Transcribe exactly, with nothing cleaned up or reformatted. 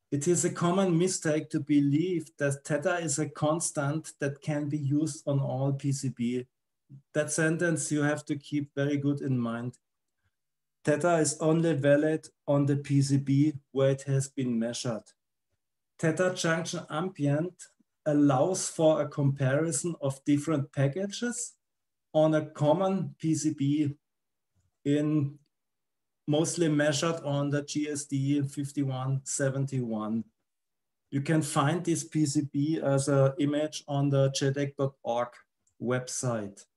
It is a common mistake to believe that theta is a constant that can be used on all P C B. That sentence you have to keep very good in mind. Theta is only valid on the P C B where it has been measured. Theta junction ambient allows for a comparison of different packages on a common P C B in mostly measured on the G S D fifty-one seventy-one. You can find this P C B as an image on the J D E C dot org website.